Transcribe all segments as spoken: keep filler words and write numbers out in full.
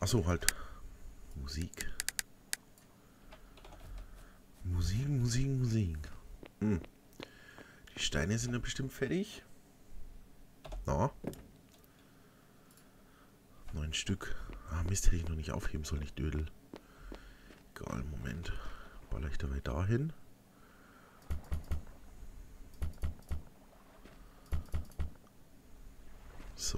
Achso, halt. Musik. Musik, Musik, Musik. Hm. Die Steine sind ja bestimmt fertig. Na. Neun Stück. Ah, Mist, hätte ich noch nicht aufheben sollen, ich Dödel. Egal, Moment. Baller ich dabei dahin. So.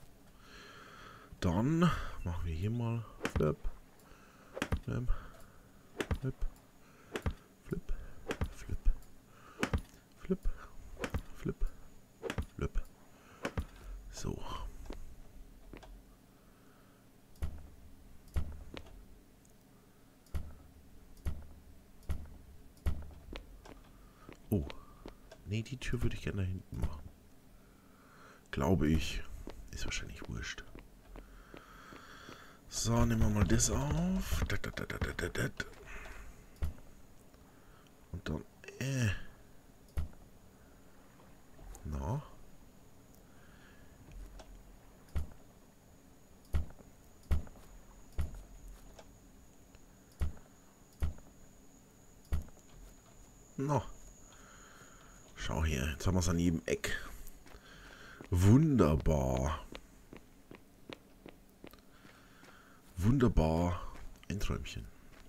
Dann machen wir hier mal Flip. Flip. Flip. Flip. Flip. Flip. Flip. Flip. So. Oh. Nee, die Tür würde ich gerne da hinten machen. Glaube ich. Ist wahrscheinlich wurscht. So, nehmen wir mal das auf. Und dann, äh. Na. Na. Schau hier, jetzt haben wir es an jedem Eck. Wunderbar. Wunderbar. Ein Träumchen.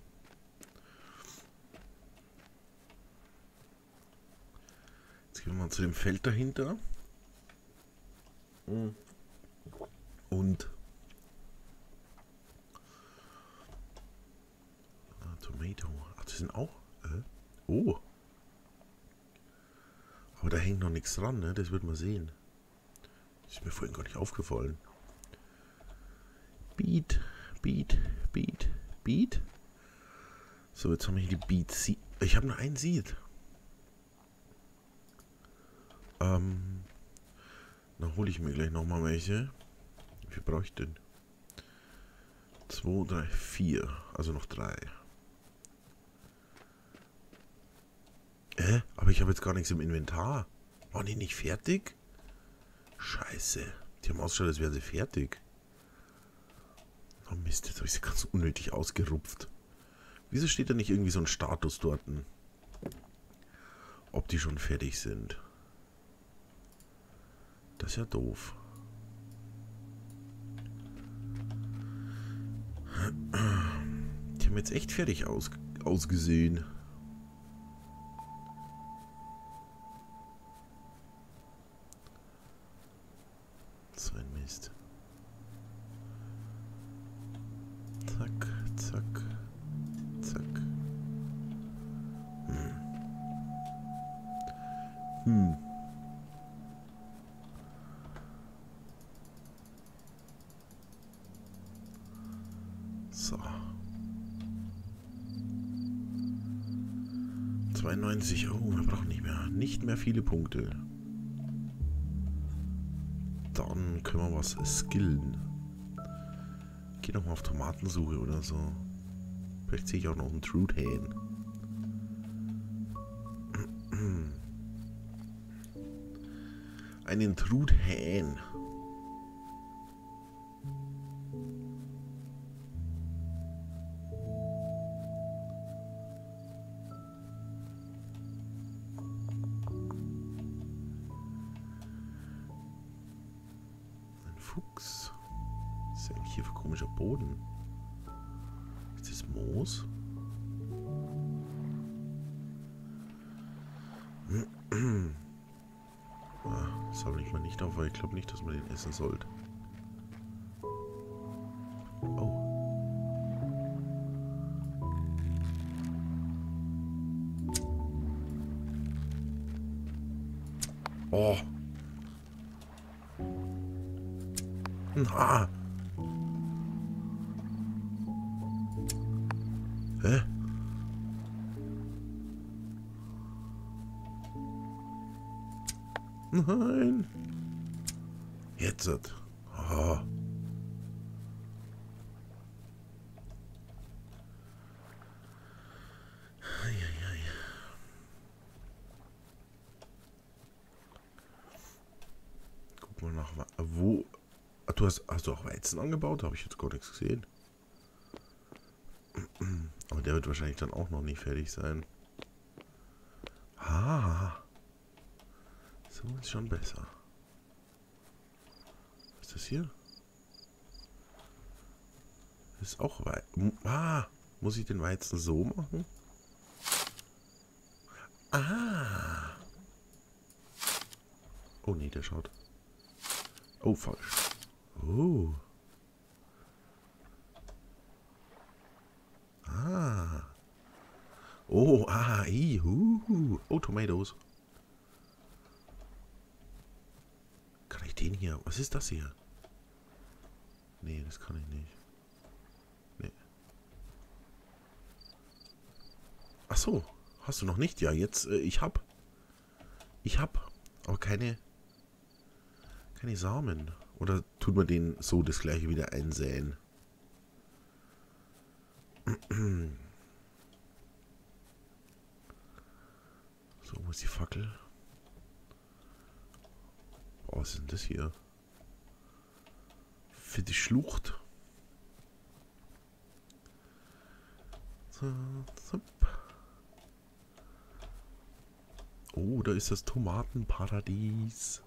Jetzt gehen wir mal zu dem Feld dahinter. Und ah, Tomato. Ach, die sind auch. Äh? Oh. Aber da hängt noch nichts dran, ne? Das wird man sehen. Das ist mir vorhin gar nicht aufgefallen. Beat, Beat, Beat, Beat. So, jetzt haben wir hier die Beat Seed. Ich habe nur einen Seed. Ähm. Dann hole ich mir gleich nochmal welche. Wie viel brauche ich denn? Zwei, drei, vier. Also noch drei. Äh? Aber ich habe jetzt gar nichts im Inventar. Waren die nicht fertig? Scheiße. Die haben ausgeschaut, als wären sie fertig. Oh Mist, jetzt habe ich sie ganz unnötig ausgerupft. Wieso steht da nicht irgendwie so ein Status dort? Ob die schon fertig sind? Das ist ja doof. Die haben jetzt echt fertig aus, ausgesehen. So ein Mist. Zack, zack, zack. Hm. Hm. So. zweiundneunzig. Oh, wir brauchen nicht mehr. Nicht mehr viele Punkte. Dann können wir was skillen. Geh doch mal auf Tomatensuche oder so. Vielleicht sehe ich auch noch einen Truthahn. Einen Truthahn. Ein Fuchs. Was ist eigentlich hier für komischer Boden? Ist das Moos? Ah, sammle ich mal nicht auf, weil ich glaube nicht, dass man den essen sollte. Oh. Oh. Na. Hä? Nein. Jetzt. Oh. Guck mal nach. Wo? Ach, du hast, hast du auch Weizen angebaut? Da habe ich jetzt gar nichts gesehen. Aber der wird wahrscheinlich dann auch noch nicht fertig sein. Ah. So ist schon besser. Was ist das hier? Das ist auch Weizen. Ah. Muss ich den Weizen so machen? Ah. Oh nee, der schaut. Oh, falsch. Oh. Ah. Oh, ah, i, hu. Oh, Tomatoes. Kann ich den hier? Was ist das hier? Nee, das kann ich nicht. Nee. Ach so. Hast du noch nicht? Ja, jetzt, äh, ich hab. Ich hab. Aber keine. Keine Samen. Oder tut man den so das gleiche wieder einsäen? So, wo ist die Fackel? Oh, was ist denn das hier? Für die Schlucht. Oh, da ist das Tomatenparadies.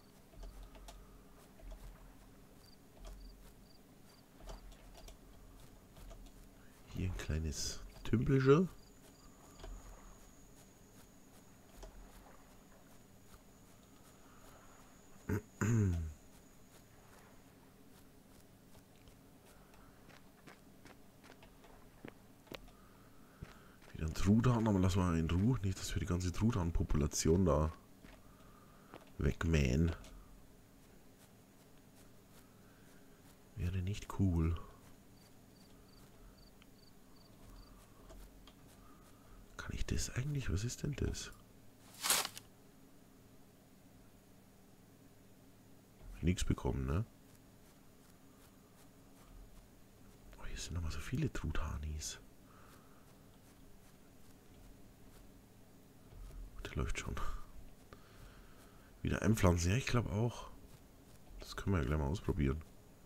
Hier ein kleines Tümpelchen. Wieder ein Truthahn, aber lassen wir mal in Ruhe. Nicht, dass wir die ganze Truthahn-Population da wegmähen. Wäre nicht cool. Kann ich das eigentlich? Was ist denn das? Nichts bekommen, ne? Oh, hier sind nochmal so viele Truthanis. Der läuft schon. Wieder einpflanzen. Ja, ich glaube auch. Das können wir ja gleich mal ausprobieren.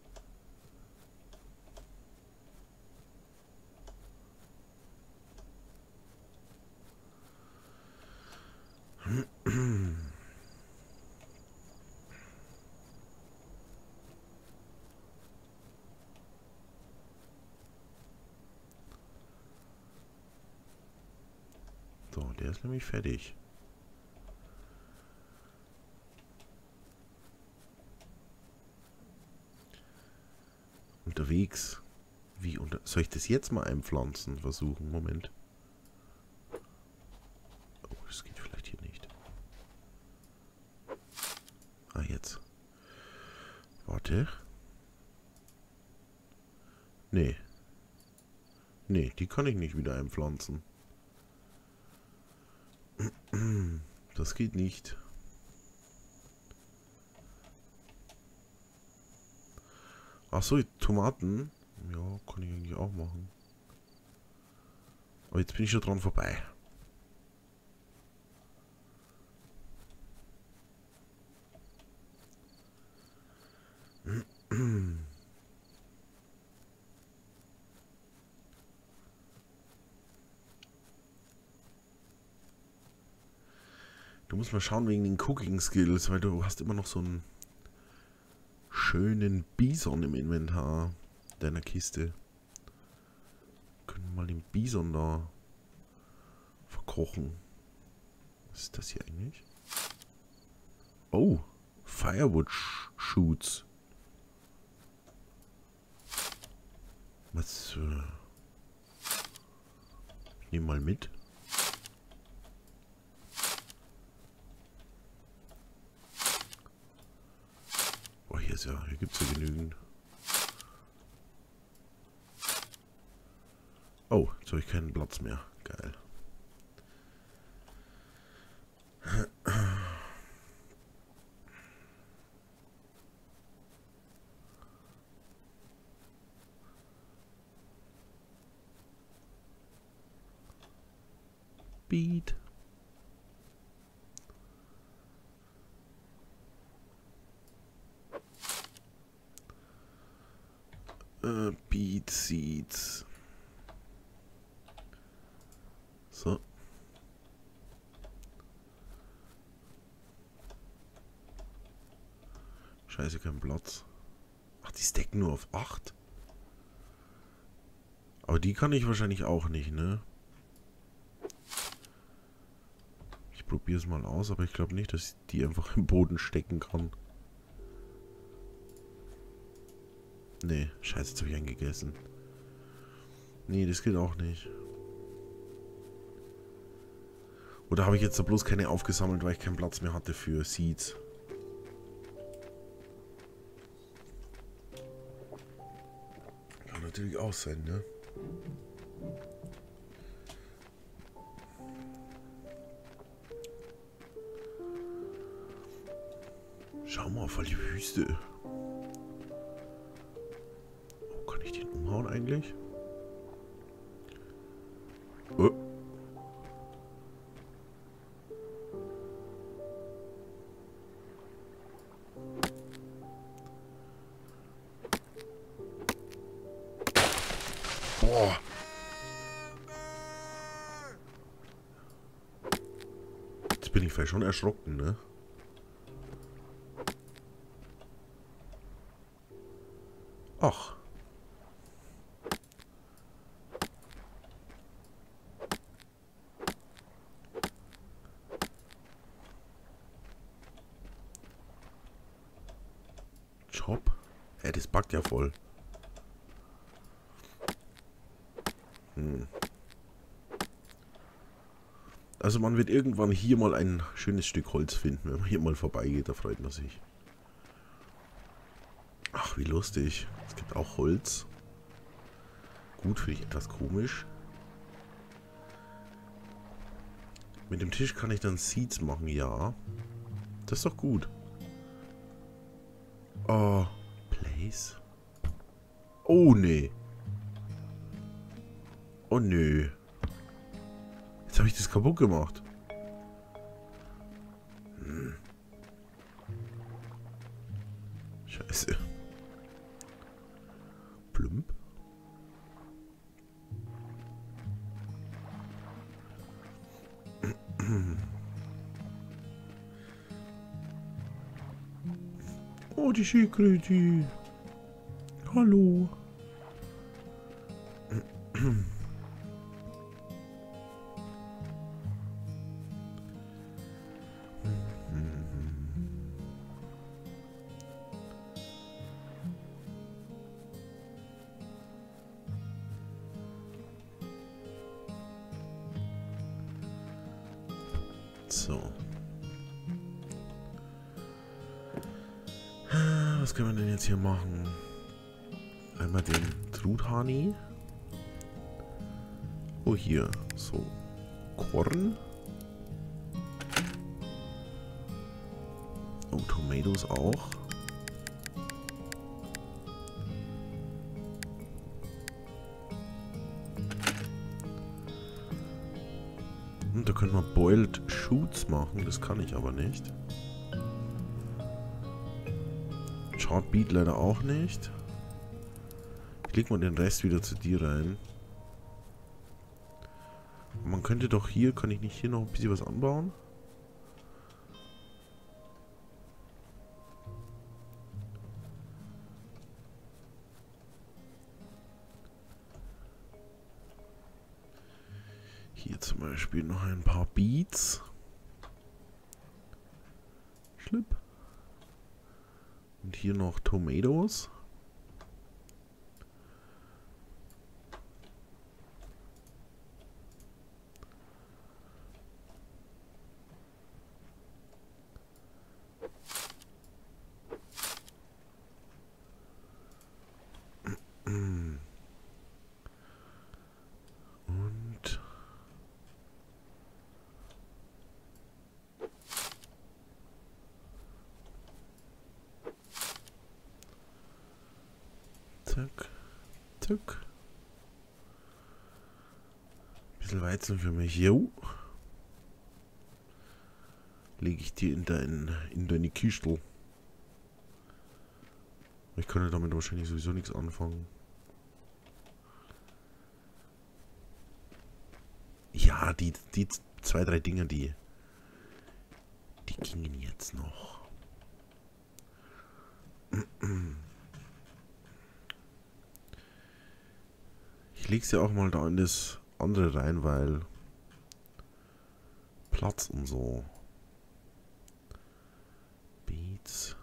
So, der ist nämlich fertig. Unterwegs. Wie unter soll ich das jetzt mal einpflanzen? Versuchen. Moment. Oh, das geht vielleicht hier nicht. Ah, jetzt. Warte. Nee. Nee, die kann ich nicht wieder einpflanzen. Das geht nicht. Ach so, Tomaten. Ja, kann ich eigentlich auch machen. Aber jetzt bin ich schon dran vorbei. Du musst mal schauen wegen den Cooking Skills, weil du hast immer noch so einen schönen Bison im Inventar deiner Kiste. Können wir mal den Bison da verkochen. Was ist das hier eigentlich? Oh, Firewood Shoots. Was? Äh, ich nehme mal mit. Boah, hier ist ja, hier gibt es ja genügend. Oh, jetzt habe ich keinen Platz mehr. Geil. Beat. Äh, Beat Seeds. Scheiße, kein Platz. Ach, die stacken nur auf acht. Aber die kann ich wahrscheinlich auch nicht, ne? Ich probiere es mal aus, aber ich glaube nicht, dass ich die einfach im Boden stecken kann. Nee, scheiße, jetzt habe ich einen gegessen. Nee, das geht auch nicht. Oder habe ich jetzt da bloß keine aufgesammelt, weil ich keinen Platz mehr hatte für Seeds? Kann natürlich auch sein, ne? Schau mal, voll die Wüste. Oh, kann ich den umhauen eigentlich? Oh. Boah. Jetzt bin ich vielleicht schon erschrocken, ne? Ach. Job? Hä, das buggt ja voll. Hm. Also man wird irgendwann hier mal ein schönes Stück Holz finden, wenn man hier mal vorbeigeht, da freut man sich. Ach, wie lustig. Es gibt auch Holz. Gut, finde ich etwas komisch. Mit dem Tisch kann ich dann Seeds machen, ja. Das ist doch gut. Oh, Place. Oh, nee. Oh, nö. Jetzt habe ich das kaputt gemacht. Hm. Scheiße. Plump. Oh, die Security. Hallo. So. Was können wir denn jetzt hier machen? Einmal den Truthahni. Oh, hier. So. Korn. Oh, Tomatoes auch. Und da können wir Boiled Shoots machen. Das kann ich aber nicht. Chart Beat leider auch nicht. Ich leg mal den Rest wieder zu dir rein. Man könnte doch hier, kann ich nicht hier noch ein bisschen was anbauen? Hier zum Beispiel noch ein paar Beets. Schlipp. Und hier noch Tomatoes. Und zack, zack. Bisschen Weizen für mich. Jo. Lege ich dir in, dein, in deine Kistel. Ich könnte damit wahrscheinlich sowieso nichts anfangen. Ja, die, die zwei, drei Dinge, die, die gingen jetzt noch. leg's ja auch mal da in das andere rein, weil Platz und so. Beats.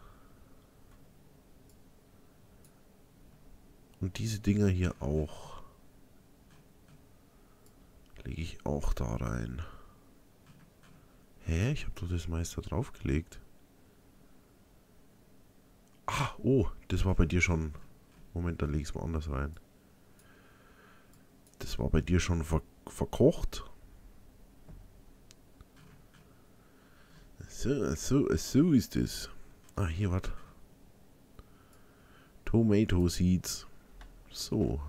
Und diese Dinger hier auch. Lege ich auch da rein. Hä? Ich habe doch das Meister draufgelegt. Ah, oh, das war bei dir schon... Moment, dann leg ich es mal anders rein. Das war bei dir schon ver verkocht. So, so, so ist es. Ah, hier, was? Tomato Seeds. So.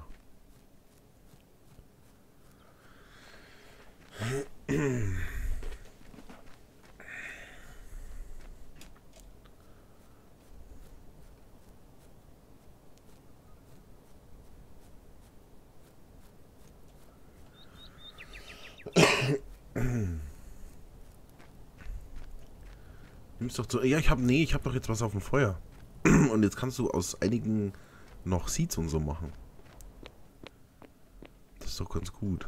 Nimm's doch zu. Ja, ich habe nee, ich habe doch jetzt was auf dem Feuer. Und jetzt kannst du aus einigen noch Seeds und so machen. Das ist doch ganz gut.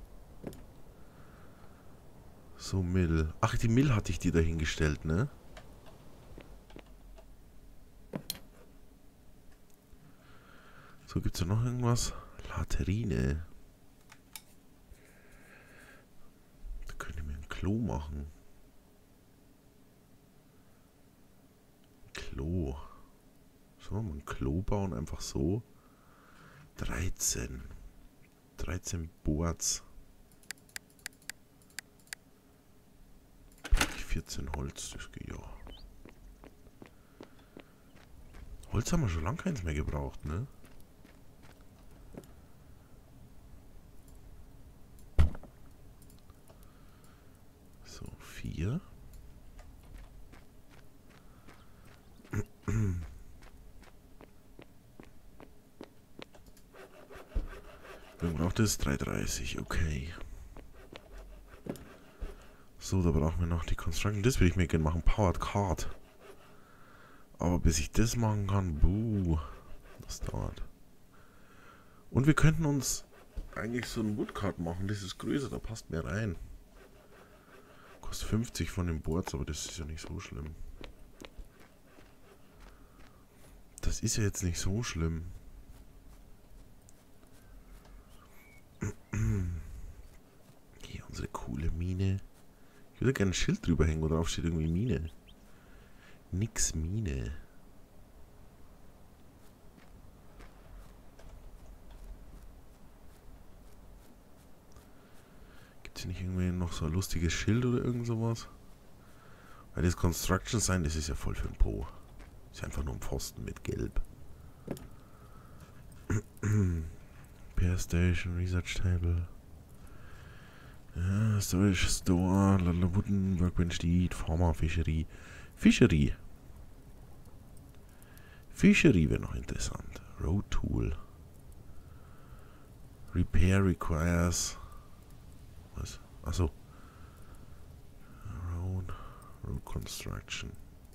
So, Mill. Ach, die Mill hatte ich dir dahingestellt, ne? So, gibt's da noch irgendwas? Laterine. Da könnte ich mir ein Klo machen. Klo. Sollen wir mal ein Klo bauen? Einfach so. dreizehn. dreizehn Boards. Brauche ich vierzehn Holz. Das geht ja. Holz haben wir schon lange keins mehr gebraucht, ne? So, vier. Dann braucht es drei dreißig, okay. So, da brauchen wir noch die Construction. Das will ich mir gerne machen. Powered Card. Aber bis ich das machen kann, buh, das dauert. Und wir könnten uns eigentlich so ein Woodcard machen. Das ist größer, da passt mehr rein. Kostet fünfzig von den Boards, aber das ist ja nicht so schlimm. Das ist ja jetzt nicht so schlimm. Hier unsere coole Mine. Ich würde gerne ein Schild drüber hängen, wo drauf steht irgendwie Mine. Nix Mine. Gibt es hier nicht irgendwie noch so ein lustiges Schild oder irgend sowas? Weil das Construction Sign, das ist ja voll für den Po. Ist einfach nur ein Pfosten mit Gelb. Repair Station, Research Table. Ja, Storage Store, Lala Wooden, Workbench Deed, Farmer, Fischerie. Fischerie. Fischerie wäre noch interessant. Road Tool. Repair requires. Was? Achso. Road. Road Construction.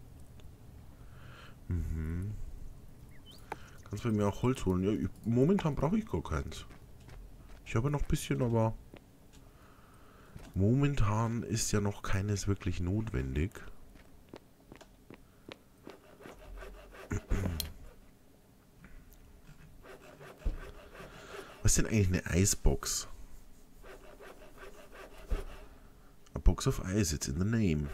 Mhm. Kannst du mir auch Holz holen? Ja, ich, momentan brauche ich gar keins. Ich habe noch ein bisschen, aber momentan ist ja noch keines wirklich notwendig. Was ist denn eigentlich eine Eisbox? A box of ice, it's in the name.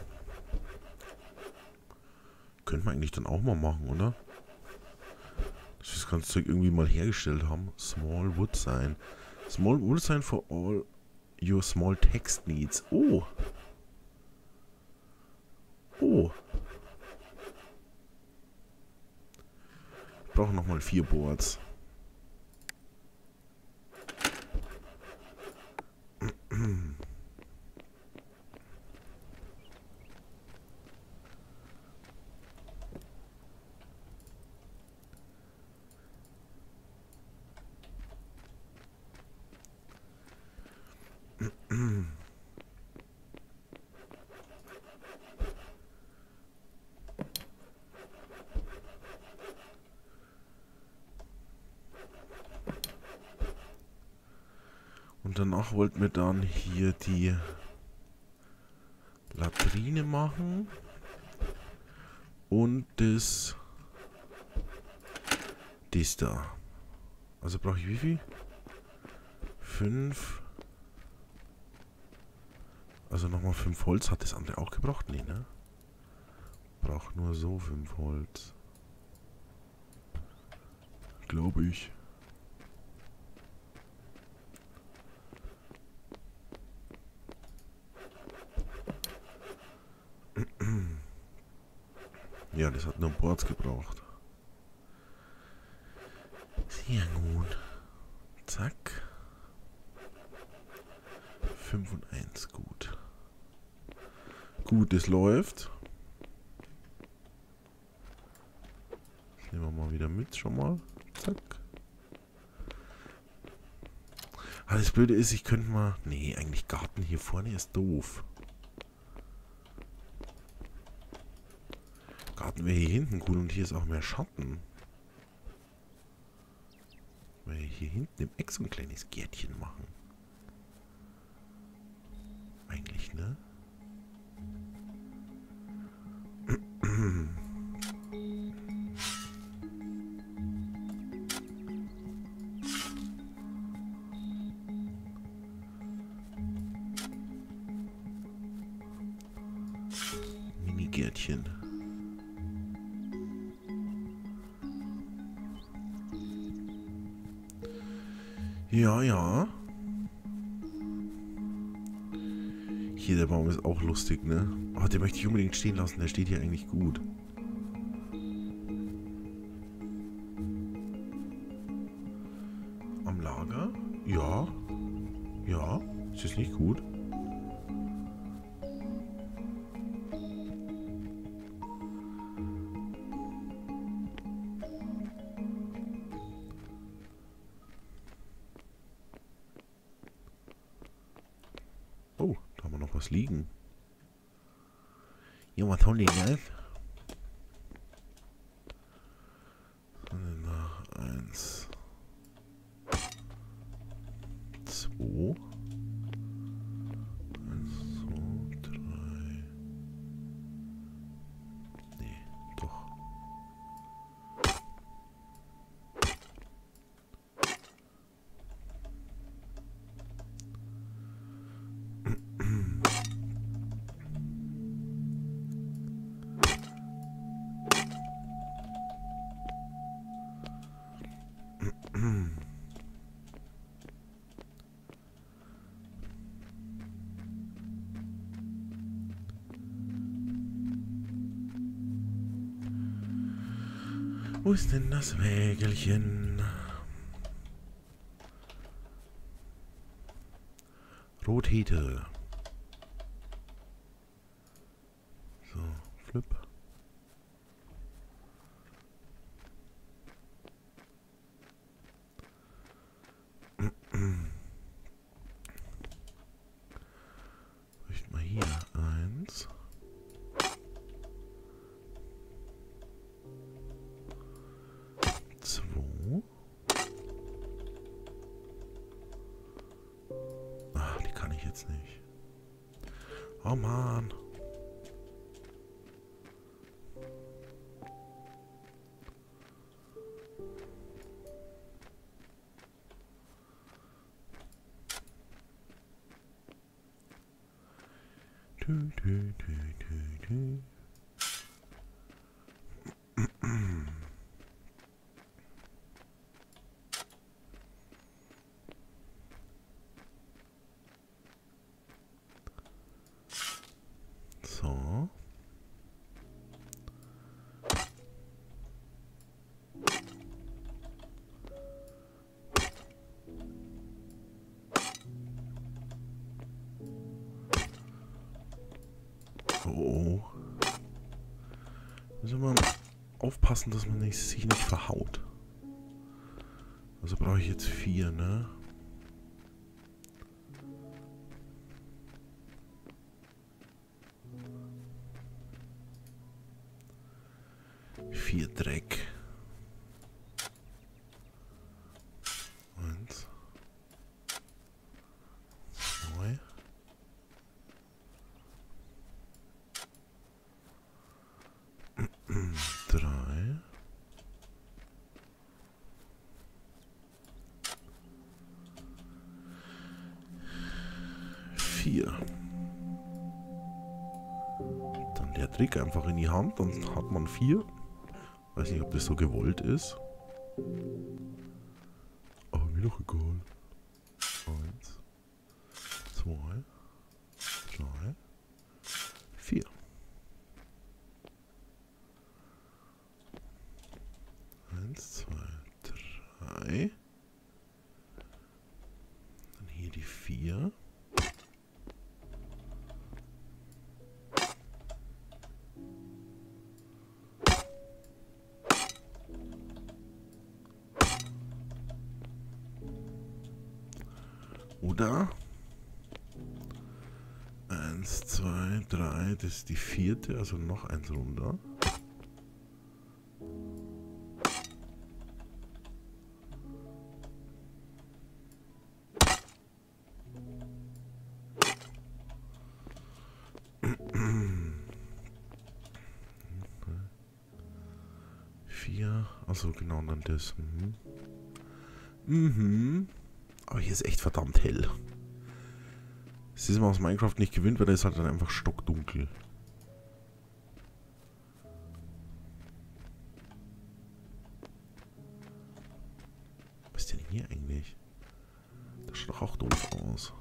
Könnte man eigentlich dann auch mal machen, oder? Dass wir das ganze Zeug irgendwie mal hergestellt haben. Small Wood Sign. Small Wood Sign for all your small text needs. Oh. Oh. Ich brauche nochmal vier Boards. Und danach wollten wir dann hier die Latrine machen. Und das... Das da. Also brauche ich wie viel? Fünf. Also nochmal fünf Holz. Hat das andere auch gebraucht? Nee, ne? Braucht nur so fünf Holz. Glaube ich. Ja, das hat nur Boards gebraucht. Sehr gut. Zack. fünf und eins, gut. Gut, es läuft. Das nehmen wir mal wieder mit, schon mal. Zack. Aber das Blöde ist, ich könnte mal... Nee, eigentlich Garten hier vorne ist doof. Garten wäre hier hinten cool und hier ist auch mehr Schatten. Weil hier hinten im Eck so ein kleines Gärtchen machen. Eigentlich, ne? Mini-Gärtchen. Ja, ja. Hier, der Baum ist auch lustig, ne? Aber den möchte ich unbedingt stehen lassen. Der steht hier eigentlich gut. Am Lager? Ja. Ja. Ist das nicht gut? Oh, da haben wir noch was liegen. Ja, was haben die denn? Eins. Zwei. Eins, zwei, drei. Nee, doch. Wo ist denn das Wägelchen? Rothete. So, flip. Richten wir hier eins. Zwei. Ah, die kann ich jetzt nicht. Oh Mann. Tü, tü, tü, tü, tü. So. Oh. Müssen wir aufpassen, dass man nicht, sich nicht verhaut. Also brauche ich jetzt vier, ne? Vier Dreck. Eins. vier. Dann der Trick einfach in die Hand, dann hat man vier. Weiß nicht, ob das so gewollt ist. Aber mir doch egal. Eins, zwei, drei, vier. Eins, zwei, drei. Dann hier die vier. Oder eins, zwei, drei, das ist die vierte, also noch eins runter. Vier, also genau, und dann das. Mhm. Mhm. Aber hier ist echt verdammt hell. Das ist man aus Minecraft nicht gewöhnt, weil da ist halt dann einfach stockdunkel. Was ist denn hier eigentlich? Das schaut doch auch doof aus.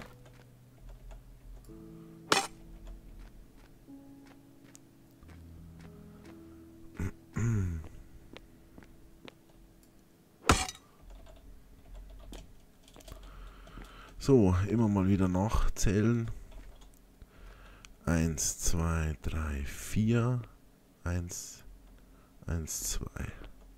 So, immer mal wieder nachzählen. Eins, zwei, drei, vier. Eins, eins, zwei.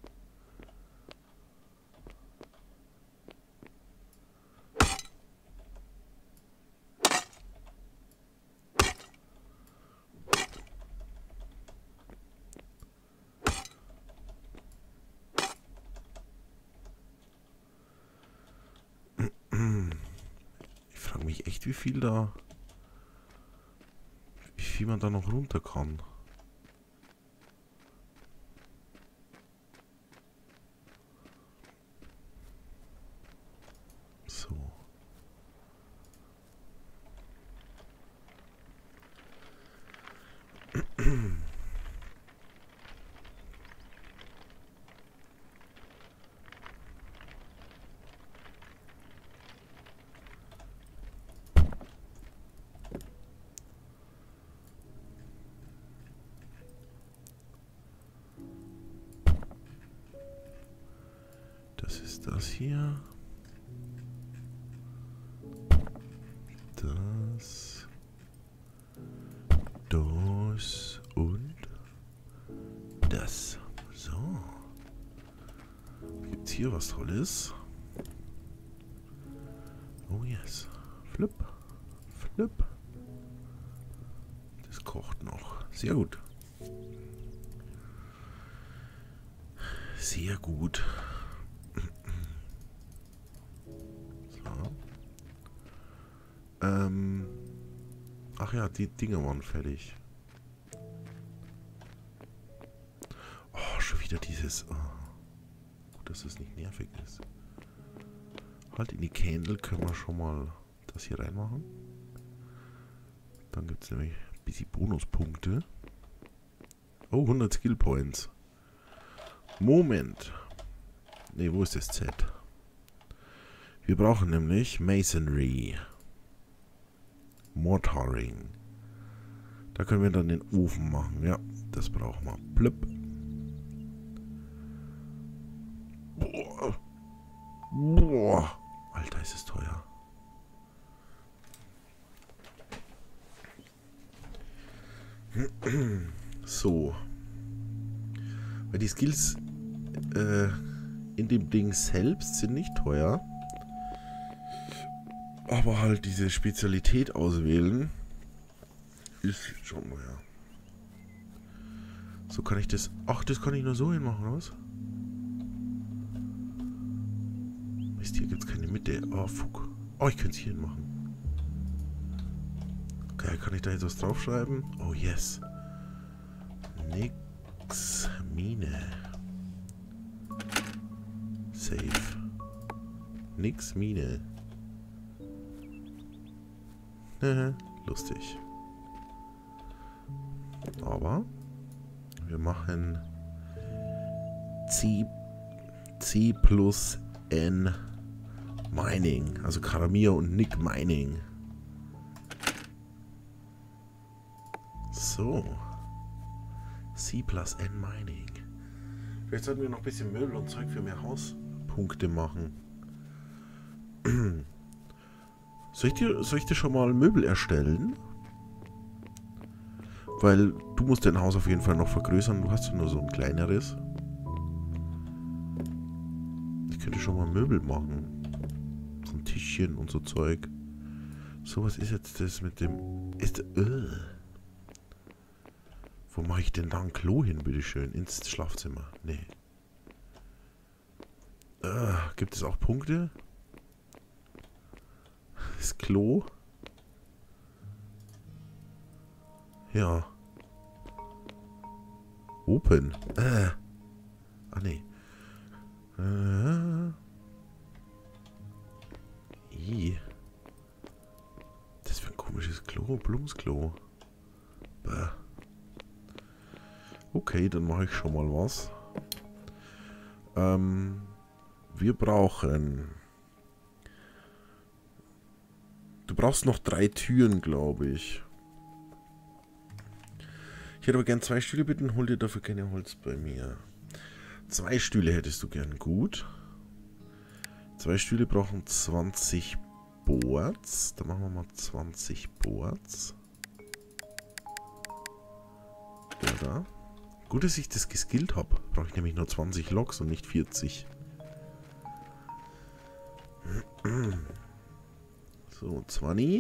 Ich frage mich echt, wie viel da... Wie viel man da noch runter kann. So. Das ist das hier. Das. Das und das. So. Gibt's hier was Tolles? Oh yes. Flip. Flip. Das kocht noch. Sehr gut. Sehr gut. So. Ähm. Ach ja, die Dinge waren fertig. Oh, schon wieder dieses... Oh. Gut, dass das nicht nervig ist. Halt in die Candle können wir schon mal das hier reinmachen. Dann gibt es nämlich ein bisschen Bonuspunkte. Oh, hundert Skill Points. Moment. Ne, wo ist das Z? Wir brauchen nämlich Masonry. Mortaring. Da können wir dann den Ofen machen. Ja, das brauchen wir. Blöpp. Boah. Boah. Alter, ist es teuer. So. Weil die Skills äh, in dem Ding selbst sind nicht teuer. Aber halt diese Spezialität auswählen ist schon teuer. So kann ich das... Ach, das kann ich nur so hinmachen, oder was? Mist, hier gibt es keine Mitte. Oh, fuck. Oh, ich könnte es hier hinmachen. Okay, kann ich da jetzt was draufschreiben? Oh, yes. Nix Mine. Safe. Nix Mine. Lustig. Aber wir machen C, C plus N Mining. Also Karamir und Nick Mining. So. C plus N Mining. Vielleicht sollten wir noch ein bisschen Möbel und Zeug für mehr Hauspunkte machen. Soll ich dir, soll ich dir schon mal Möbel erstellen? Weil du musst dein Haus auf jeden Fall noch vergrößern. Du hast ja nur so ein kleineres. Ich könnte schon mal Möbel machen. So ein Tischchen und so Zeug. So, was ist jetzt das mit dem... Ist... Uh. Wo mache ich denn da ein Klo hin, bitteschön? Ins Schlafzimmer. Nee. Uh, gibt es auch Punkte? Das Klo? Ja. Open. Äh. Ah, nee. Äh. I. Das für ein komisches Klo. Blumsklo. Bäh. Okay, dann mache ich schon mal was. Ähm. Wir brauchen... Du brauchst noch drei Türen, glaube ich. Ich hätte aber gern zwei Stühle, bitte. Hol dir dafür keine Holz bei mir. Zwei Stühle hättest du gern. Gut. Zwei Stühle brauchen zwanzig Boards. Da machen wir mal zwanzig Boards. Ja, da. Gut, dass ich das geskillt habe. Brauche ich nämlich nur zwanzig Loks und nicht vierzig. So, zwanzig.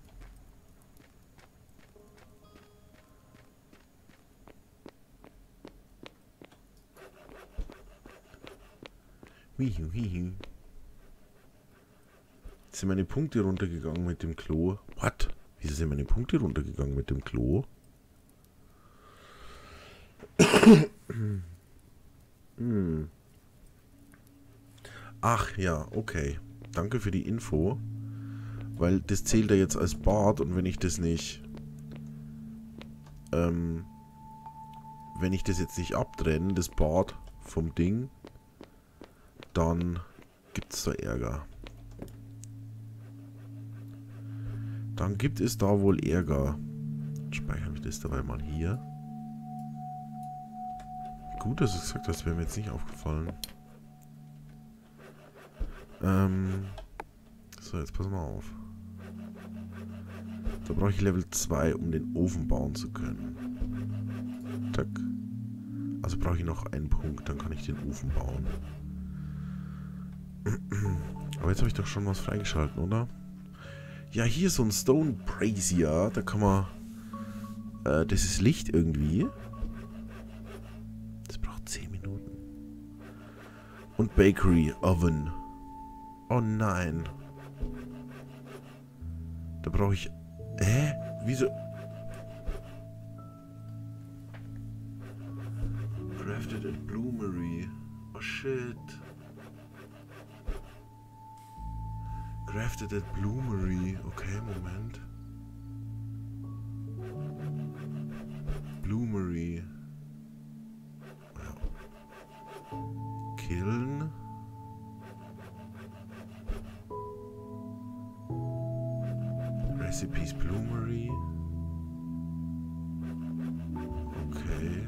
Jetzt sind meine Punkte runtergegangen mit dem Klo. What? Wieso sind meine Punkte runtergegangen mit dem Klo? hm. Ach ja, okay. Danke für die Info. Weil das zählt ja jetzt als Bad und wenn ich das nicht... Ähm... Wenn ich das jetzt nicht abtrenne, das Bad vom Ding, dann gibt es da Ärger. Dann gibt es da wohl Ärger. Speichern wir das dabei mal hier. Gut, dass du gesagt hast, wäre mir jetzt nicht aufgefallen. Ähm... So, jetzt pass mal auf. Da brauche ich Level zwei, um den Ofen bauen zu können. Tack. Also brauche ich noch einen Punkt, dann kann ich den Ofen bauen. Aber jetzt habe ich doch schon was freigeschalten, oder? Ja, hier ist so ein Stone Brazier. Da kann man... Äh, das ist Licht irgendwie. Das braucht zehn Minuten. Und Bakery Oven. Oh nein. Da brauche ich... Hä? Wieso? Crafted at Bloomery. Oh shit. Crafted at Bloomery. Okay, Moment. Bloomery. Ja. Killen. Recipes Bloomery. Okay.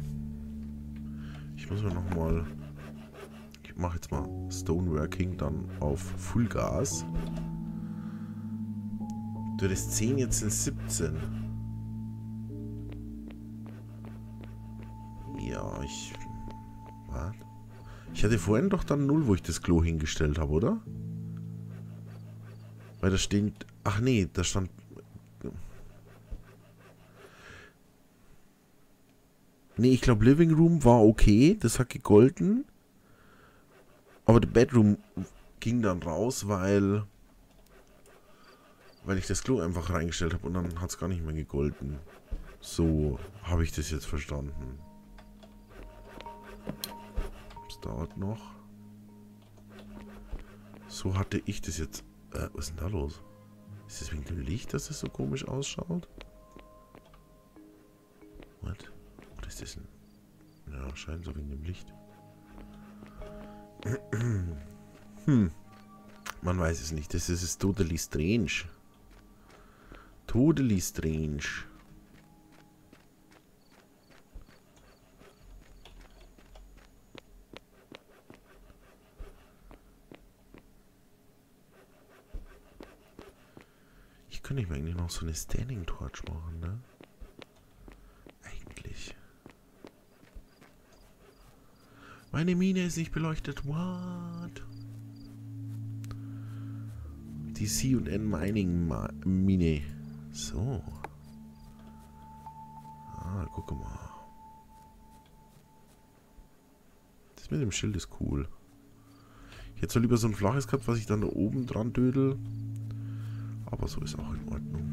Ich muss mir nochmal... Ich mache jetzt mal Stoneworking dann auf Fullgas. Du hattest zehn, jetzt sind siebzehn. Ja, ich... Was? Ich hatte vorhin doch dann null, wo ich das Klo hingestellt habe, oder? Weil da steht... Ach nee, da stand... Nee, ich glaube Living Room war okay. Das hat gegolten. Aber der Bedroom ging dann raus, weil... Weil ich das Klo einfach reingestellt habe und dann hat es gar nicht mehr gegolten. So habe ich das jetzt verstanden. Es dauert noch. So hatte ich das jetzt... Äh, was ist denn da los? Ist das wegen dem Licht, dass das so komisch ausschaut? Was? Oder ist das ein... Ja, scheint so wegen dem Licht. Hm. Man weiß es nicht. Das ist, ist totally strange. Totally strange. Hier könnte ich mir eigentlich noch so eine Standing Torch machen, ne? Eigentlich. Meine Mine ist nicht beleuchtet. What? Die C und N Mining Ma Mine. So. Ah, guck mal. Das mit dem Schild ist cool. Ich hätte zwar lieber so ein flaches gehabt, was ich dann da oben dran dödel. Aber so ist auch in Ordnung.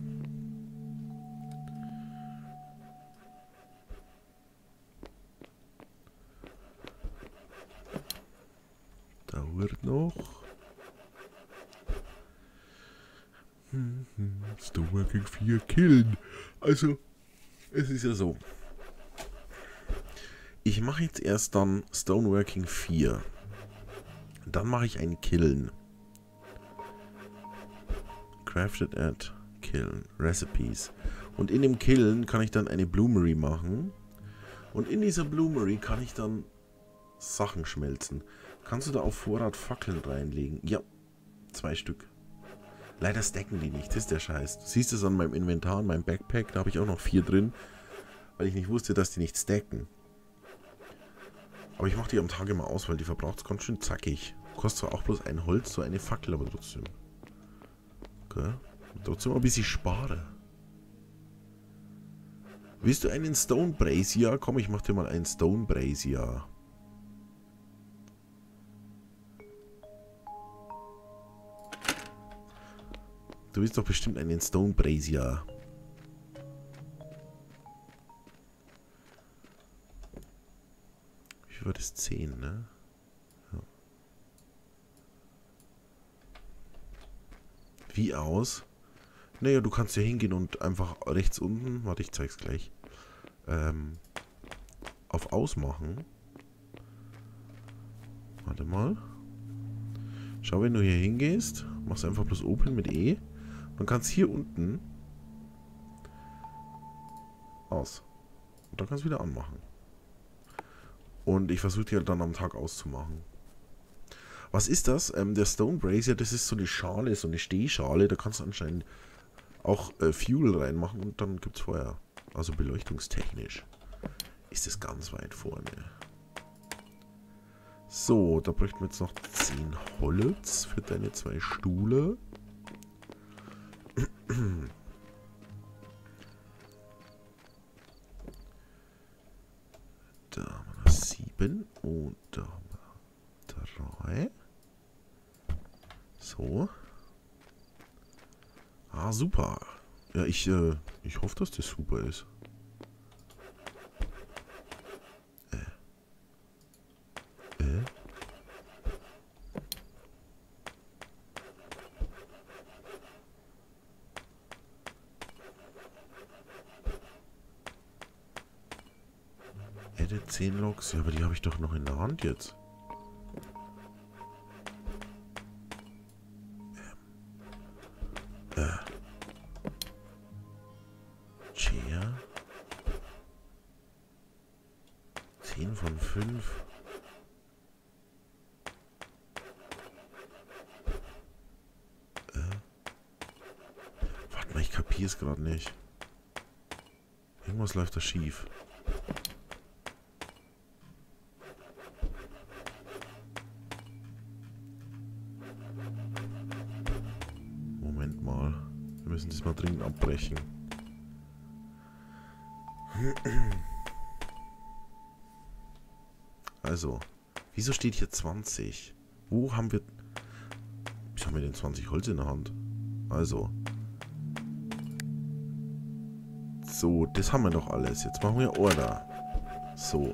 Da wird noch. Hm, hm, Stoneworking vier killen. Also, es ist ja so. Ich mache jetzt erst dann Stoneworking vier. Dann mache ich ein Killen. Crafted at Killen. Recipes. Und in dem Killen kann ich dann eine Bloomery machen. Und in dieser Bloomery kann ich dann Sachen schmelzen. Kannst du da auf Vorrat Fackeln reinlegen? Ja. Zwei Stück. Leider stacken die nicht. Das ist der Scheiß. Du siehst es an meinem Inventar, an meinem Backpack. Da habe ich auch noch vier drin. Weil ich nicht wusste, dass die nicht stacken. Aber ich mache die am Tag immer aus, weil die verbraucht es ganz schön zackig. Kostet zwar auch bloß ein Holz, so eine Fackel, aber trotzdem. Okay. Trotzdem ein bisschen sparen. Willst du einen Stone Brazier? Komm, ich mach dir mal einen Stone Brazier. Du willst doch bestimmt einen Stone Brazier. Wie war das? zehn, ne? Ja. Wie aus? Naja, du kannst ja hingehen und einfach rechts unten, warte, ich zeig's gleich, ähm, auf Ausmachen. Warte mal. Schau, wenn du hier hingehst, machst du einfach bloß Open mit E. Dann kannst hier unten aus. Und dann kannst du wieder anmachen. Und ich versuche die halt dann am Tag auszumachen. Was ist das? Ähm, der Stone Brazier, das ist so eine Schale, so eine Stehschale. Da kannst du anscheinend auch äh, Fuel reinmachen und dann gibt es Feuer. Also beleuchtungstechnisch ist es ganz weit vorne. So, da bräuchten wir jetzt noch zehn Holz für deine zwei Stühle. Da haben wir noch sieben und da haben wir drei. So. Ah, super. Ja, ich, äh, ich hoffe, dass das super ist. Äh. Äh. Edit zehn Logs. Ja, aber die habe ich doch noch in der Hand jetzt. Ähm. Äh. Chair. zehn von fünf. Äh. Warte mal, ich kapiere es gerade nicht. Irgendwas läuft da schief. Moment mal. Wir müssen das mal dringend abbrechen. Also, wieso steht hier zwanzig? Wo haben wir... Wieso haben wir denn zwanzig Holz in der Hand? Also. So, das haben wir doch alles. Jetzt machen wir Order. So.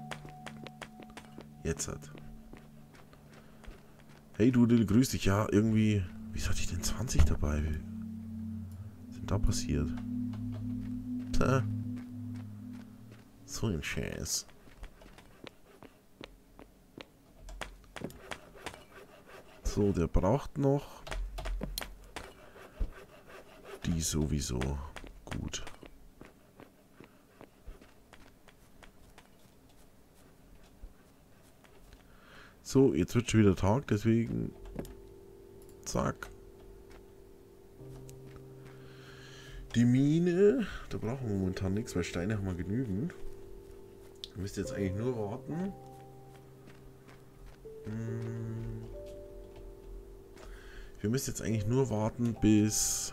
Jetzt hat. Hey Dudel, grüß dich. Ja, irgendwie... Wieso hatte ich denn zwanzig dabei? denn da passiert? Tja. So ein Scheiß. So, der braucht noch. Die sowieso. Gut. So, jetzt wird schon wieder Tag, deswegen. Zack. Die Mine. Da brauchen wir momentan nichts, weil Steine haben wir genügend. Ihr müsst jetzt eigentlich nur warten. Hm. Wir müssen jetzt eigentlich nur warten, bis...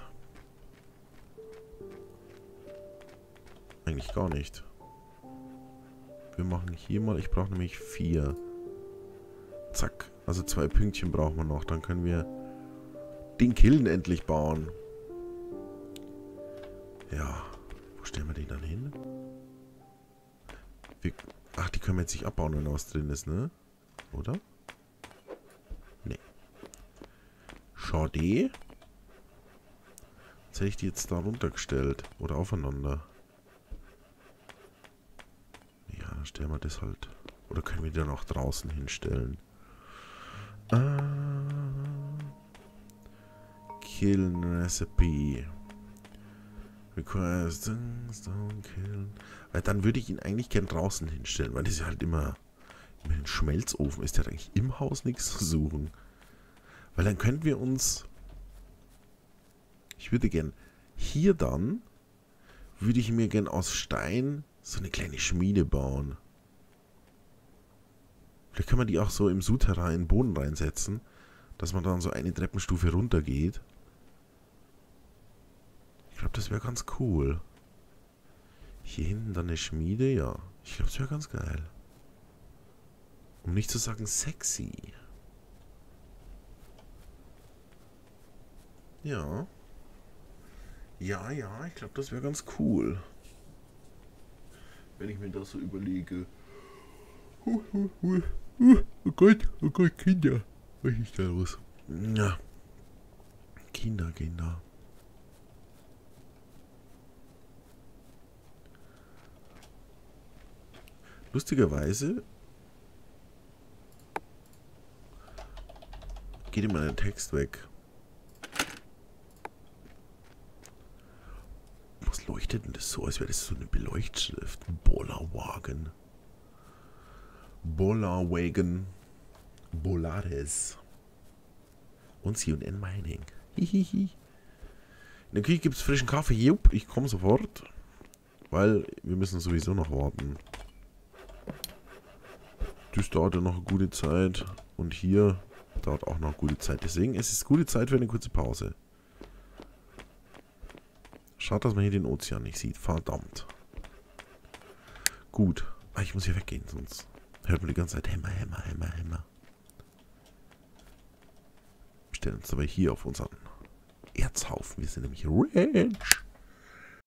Eigentlich gar nicht. Wir machen hier mal... Ich brauche nämlich vier. Zack. Also zwei Pünktchen brauchen wir noch. Dann können wir den Kiln endlich bauen. Ja. Wo stellen wir den dann hin? Wir, ach, die können wir jetzt nicht abbauen, wenn da was drin ist, ne? Oder? Nee. Schade. Jetzt hätte ich die jetzt da runtergestellt. Oder aufeinander. Ja, dann stellen wir das halt. Oder können wir die dann auch draußen hinstellen? Ah. Kiln Recipe. Requires Stone Kiln. Weil dann würde ich ihn eigentlich gern draußen hinstellen, weil das ja halt immer, immer ein Schmelzofen ist. Der hat eigentlich im Haus nichts zu suchen. Weil dann könnten wir uns... Ich würde gern... Hier dann... Würde ich mir gern aus Stein so eine kleine Schmiede bauen. Vielleicht kann man die auch so im Souterrain in den Boden reinsetzen, dass man dann so eine Treppenstufe runter geht. Ich glaube, das wäre ganz cool. Hier hinten dann eine Schmiede, ja. Ich glaube, das wäre ganz geil. Um nicht zu sagen sexy. Ja. Ja, ja, ich glaube, das wäre ganz cool. Wenn ich mir das so überlege. Oh Gott, oh Gott, Kinder. Was ist da los? Ja. Kinder, Kinder. Lustigerweise geht immer der Text weg. Was leuchtet denn das so, als wäre das so eine Beleuchtschrift? Bollerwagen. Bollerwagen. Bolares. Und C und N Mining. Hihihi. In der Küche gibt es frischen Kaffee. Jupp, ich komme sofort. Weil wir müssen sowieso noch warten. Das dauert ja noch eine gute Zeit. Und hier dauert auch noch eine gute Zeit. Deswegen ist es gute Zeit für eine kurze Pause. Schade, dass man hier den Ozean nicht sieht. Verdammt. Gut. Ah, ich muss hier weggehen, sonst hört man die ganze Zeit Hämmer, Hämmer, Hämmer, Hämmer. Wir stellen uns aber hier auf unseren Erzhaufen. Wir sind nämlich rich.